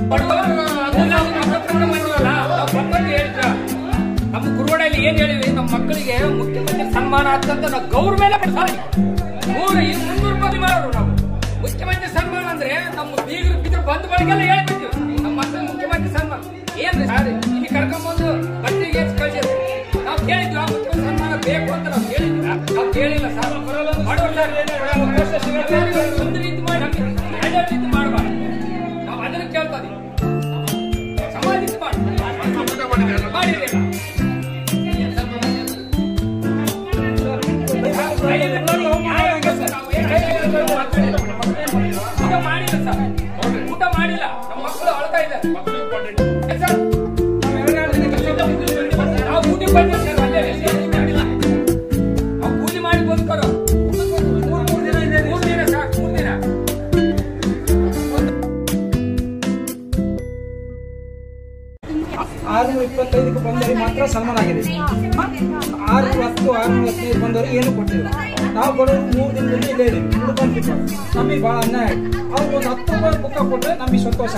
ನಮ್ಮ ಗುರುವಾಡಲ್ಲಿ ಏನ್ ಹೇಳಿವಿ, ನಮ್ಮ ಮಕ್ಕಳಿಗೆ ಮುಖ್ಯಮಂತ್ರಿ ಸನ್ಮಾನ ಆಗ್ತಂತ ನಾವು ಗೌರವ ಮೇಲೆ ಪಡ್ತಾರೆ. 300 ರೂಪಾಯಿ ಮಾಡೋರು ನಾವು. ಮುಖ್ಯಮಂತ್ರಿ ಸನ್ಮಾನ ಅಂದ್ರೆ ನಮ್ಮ ಬೀಗರು ಬಿದ್ರು ಬಂದ ಬಳಿಗೆಲ್ಲ ಹೇಳ್ಬಿಡ್ತೀವಿ, ನಮ್ಮ ಮಕ್ಕಳಿಗೆ ಮುಖ್ಯಮಂತ್ರಿ ಸನ್ಮಾನ ಏನ್ರಿ ಸಾರಿ ಇಲ್ಲಿ ಕರ್ಕೊಂಡ್ಬಂದು ಬಸ್ಸಿಗೆ ಕಳಿಸಿದ್ರು. ನಾವು ಕೇಳಿದ್ವಿ ಮುಖ್ಯಮಂತ್ರಿ ಸನ್ಮಾನ ಬೇಕು ಅಂತ ನಾವು ಕೇಳಿದ್ವಿ, ನಾವು ಕೇಳಿಲ್ಲ ಸರ್. ಒಂದು ರೀತಿ ಮಾಡಿ ಎರಡು ರೀತಿ ಮಾಡಬಾರ್ದು. ನಾವು ಅದನ್ನ ಕೇಳ್ತಾ ಇದೀವಿ, ಸಮಾಜಕ್ಕೆ ಮಾಡಿರಲಿಲ್ಲ. ಊಟ ಮಾಡಿಲ್ಲ, ನಮ್ಮ ಮಕ್ಕಳು ಅಳ್ತಾ ಇದ್ದಾರೆ. ನಾವು ಊಟ ಬಂದಿಲ್ಲ, ನಾವು ಕೂಲಿ ಮಾಡಿ ಬದುಕೋರು. 3 ದಿನ ಸಾಕು, 3 ದಿನ. 625 ಬಂದವರಿಗೆ ಮಾತ್ರ ಸನ್ಮಾನ ಆಗಿದೆ. 610, 615 ಬಂದವರಿಗೆ ಏನು ಕೊಟ್ಟಿಲ್ಲ. ನಾವು ಬರೋದು 3 ದಿನದಲ್ಲಿ ಇಲ್ಲೇ ಇದೀವಿ, ಹುಡುಕೊಂಡಿದ್ದು ನಮಗೆ ಬಹಳ ಅನ್ಯಾಯ ಆಯ್ತು. ಅವ್ರು ಒಂದು 10 ರೂಪಾಯಿ ಬುಕ್ಕ ಕೊಟ್ಟರೆ ನಮಗೆ ಸಂತೋಷ.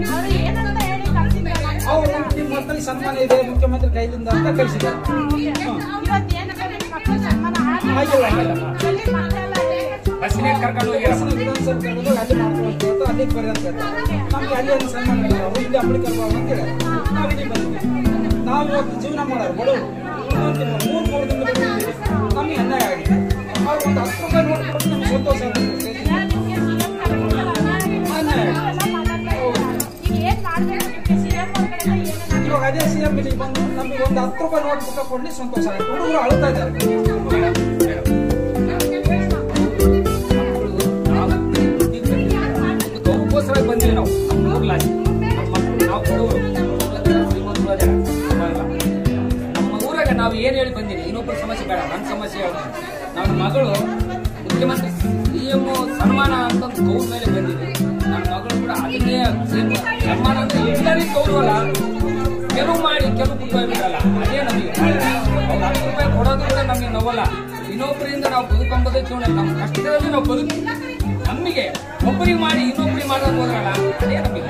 ಅವರು ನಿಮ್ಮ ಮಕ್ಕಳಿಗೆ ಸನ್ಮಾನ ಇದೆ ಮುಖ್ಯಮಂತ್ರಿ ಕೈಲಿಂದ ಅಂತ ಕಳಿಸಿದ್ದಾರೆ. ಬಸ್ಸಿನ ಕರ್ಕೊಂಡು ಅಲ್ಲಿ ಮಾಡ್ಕೊಂಡು ಅಲ್ಲಿಗೆ ಬರ್ರಿ ಅಂತ ನಮ್ಗೆ ಅಲ್ಲಿ ಒಂದು ಸನ್ಮಾನ ಇಲ್ಲ, ಇಲ್ಲಿ ಅಂಬೇಡ್ಕರ್ ಬಾಬು ಅಂತ ಹೇಳಿ ನಾವು ಇಲ್ಲಿ ಬಂದ್ವಿ. ನಾವು ಇವತ್ತು ಜೀವನ ಮಾಡೋರು ಬಡವರು 3 ದಿನ ನಮಗೆ ಅನ್ಯಾಯ ಆಗಿದೆ. ಅವ್ರು ಒಂದು 10 ರೂಪಾಯಿ ನೋಟ್ ಕೊಟ್ಟು ನಮ್ಗೆ ಸಂತೋಷ ಆಗುತ್ತೆ. ಇವಾಗ ಅದೇ ಸಿಎಂ ಮೀಟಿಂಗ್ ಬಂದು ನಮಗೆ ಒಂದು 10 ರೂಪಾಯಿ ನೋಟ್ ಬುಕ್ಕ ಕೊಡ್ಲಿ ಸಂತೋಷ ಆಗುತ್ತೆ. ಹುಡುಗರು ಅಳ್ತಾ ಇದ್ದಾರೆ. ಬಂದಿವಿ ನಾವು ನಮ್ಮ ಊರಾಗ ನಾವು ಏನ್ ಹೇಳಿ ಬಂದಿವಿ, ಇನ್ನೊಬ್ಬರ ಸಮಸ್ಯೆ ಬೇಡ, ನನ್ನ ಸಮಸ್ಯೆ ಹೇಳ್ತೀನಿ. ನನ್ನ ಮಗಳು ಮುಖ್ಯಮಂತ್ರಿ ಸಿಎಂ ಸನ್ಮಾನ ಅಂತ ಗೌರವ ಮೇಲೆ ಬಂದಿದೆ. ನನ್ನ ಮಗಳು ಕೂಡ ಅದನ್ನೇ ಸನ್ಮಾನ ಅಂದ್ರೆ ಎಲ್ಲರಿಗೂ ಗೌರವಲ್ಲ, ಕೆಲವು ಮಾಡಿ ಕೆಲವು ರೂಪಾಯಿ ಬಿಡಲ್ಲ. ಅದೇ ನಮಗೆ 10 ರೂಪಾಯಿ ಕೊಡೋದು ಕೂಡ ನಮಗೆ ನೋವಲ್ಲ. ಇನ್ನೊಬ್ಬರಿಂದ ನಾವು ಬದುಕೊಂಬುದೇ ಜೀವನ, ನಮ್ಮ ಕಷ್ಟದಲ್ಲಿ ನಾವು ಬದುಕಿ ನಮಗೆ ಒಬ್ಬರಿಗೆ ಮಾಡಿ ಇನ್ನೊಬ್ಬರಿಗೆ ಮಾಡೋದು ಹೋದ್ರಲ್ಲ, ಅದೇ ನಮಗೆ.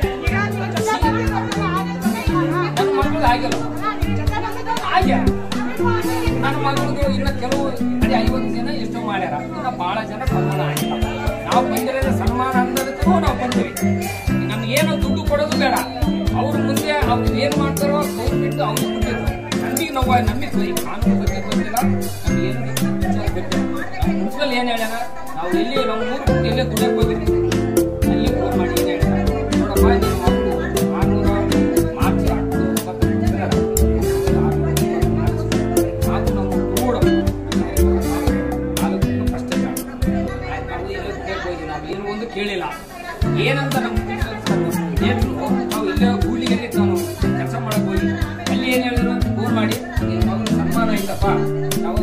ನನ್ನ ಮಗಳು ಆಗಿಲ್ಲ, ಹಾಗೆ ನನ್ನ ಮಗಳದು ಇನ್ನ ಕೆಲವು ಅದೇ 50 ಜನ ಎಷ್ಟೋ ಮಾಡ್ಯಾರ, ಇನ್ನ ಬಹಳ ಜನ ಸನ್ಮಾನ ಆಗಿಲ್ಲ. ನಾವು ಬಂದಿರೋದು ಸನ್ಮಾನ ಅನ್ನೋದಕ್ಕೂ ನಾವು ಬಂದಿವಿ. ನಮ್ಗೇನೋ ದುಡ್ಡು ಕೊಡೋದು ಬೇಡ, ಅವ್ರ ಮುಂದೆ ಅವ್ರು ಏನ್ ಮಾಡ್ತಾರೋ ಗೌರ್ಮೆಂಟ್ ಅವ್ರಿಗೆ ಕೊಟ್ಟಿದ್ರು. ನಮಗೆ ಕಾನೂನು ಬಗ್ಗೆ ಗೊತ್ತಿಲ್ಲ, ನಮ್ಗೆ ಏನು ವಿಚಾರ ಗೊತ್ತಿಲ್ಲ. ನಮ್ಮ ಮುನ್ಸಿಪಲ್ ಏನ್ ಹೇಳ್ಯಾನ, ನಾವು ಎಲ್ಲಿ ನಮ್ಮ ಊರು ಎಲ್ಲೇ ದುಡ್ಡಕ್ಕೆ ಹೋಗಿರ್ತೀವಿ, ಅಲ್ಲಿ ಫೋನ್ ಮಾಡಿ ಏನ್ ಹೇಳ್ತಾರೆ, ನೋಡಪ್ಪ ನಿಮ್ಮ ಮಕ್ಕಳು 600 ಮಾರ್ಚ್ 10 ಅದು ನಮ್ಮ ಕೂಡ ಕಷ್ಟ. ನಾವು ಎಲ್ಲೋ ದುಡ್ಡಕ್ಕೆ ಹೋಗಿ ನಾವು ಏನು ಒಂದು ಕೇಳಿಲ್ಲ. ಏನಂತ ನಮ್ಮ ನಾವು ಇಲ್ಲೇ ಕೂಲಿಗೆ ನಾವು ಕೆಲಸ ಮಾಡಕ್ ಹೋಗಿ ಅಲ್ಲಿ ಏನ್ ಹೇಳಿದ್ರು, ಫೋನ್ ಮಾಡಿ ನಿಮ್ಮ ಮಗಳು ಸನ್ಮಾನ ಇಲ್ಲಪ್ಪ ಯಾವತ್ತು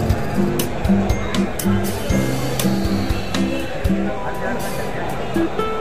Thank you.